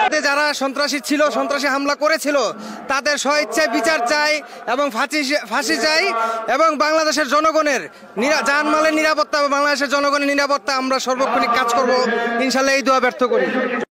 যারা সন্ত্রাসী ছিল, সন্ত্রাসী হামলা করেছিল, তাদের স্বেচ্ছায় বিচার চাই এবং ফাঁসি চাই এবং বাংলাদেশের জনগণের জানমালের নিরাপত্তা এবং বাংলাদেশের জনগণের নিরাপত্তা আমরা সর্বক্ষণিক কাজ করব, ইনশাল্লাহ এই দোয়া ব্যর্থ করি।